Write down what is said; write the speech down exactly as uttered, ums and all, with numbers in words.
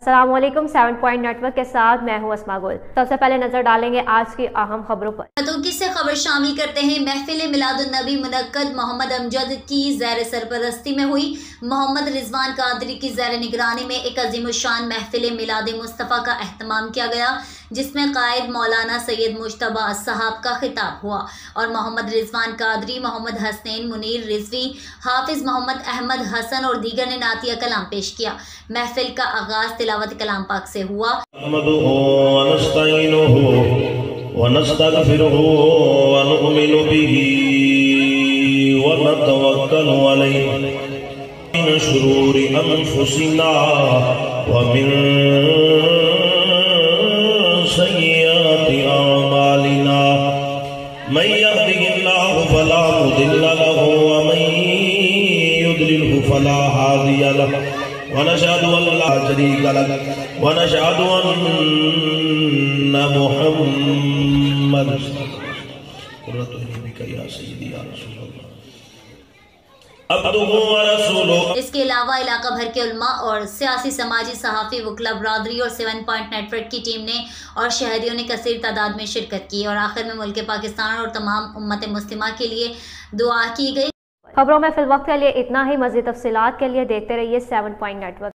अस्सलाम वालेकुम। Seven point network के साथ मैं हूँ अस्मा गुल। सबसे पहले नजर डालेंगे आज की अहम खबरों पर। मतौक़ी से खबर शामिल करते हैं। महफिल मिलादुन्नबी मुनक्कद मोहम्मद अमजद की ज़ैर सरपरस्ती में हुई। मोहम्मद रिजवान कादरी की ज़ैर निगरानी में एक अज़ीमुश्शान महफिल मिलाद मुस्तफ़ा का एहतमाम किया गया, जिसमें कायद मौलाना सैयद मुज्तबा साहब का खिताब हुआ और मोहम्मद रिजवान कादरी, मोहम्मद हसनैन मुनीर रिजवी, हाफिज मोहम्मद अहमद हसन और दीगर ने नातिया कलाम पेश किया। महफिल का आगाज तिलावत कलाम पाक से हुआ। सय्यिआति अअमालिना मन यहदिहिल्लाहु फला मुदिल्ल लहु व मन युद्लिलहु फला हादिय लहु व नशहदु अन ला शरीका लहु व नशहदु अन्न मुहम्मद रसूलुल्लाह या सय्यदी या रसूलल्लाह। इसके अलावा इलाका भर के उलमा और सियासी, समाजी, सहाफ़ी, वकला बरादरी और सेवन पॉइंट नेटवर्क की टीम ने और शहरियों ने कसीर तादाद में शिरकत की और आखिर में मुल्क पाकिस्तान और तमाम उम्मत मुस्लिमा के लिए दुआ की गई। खबरों में फिल वक्त के लिए इतना ही। मज़ीद तफसीलात के लिए देखते रहिए सेवन पॉइंट नेटवर्क।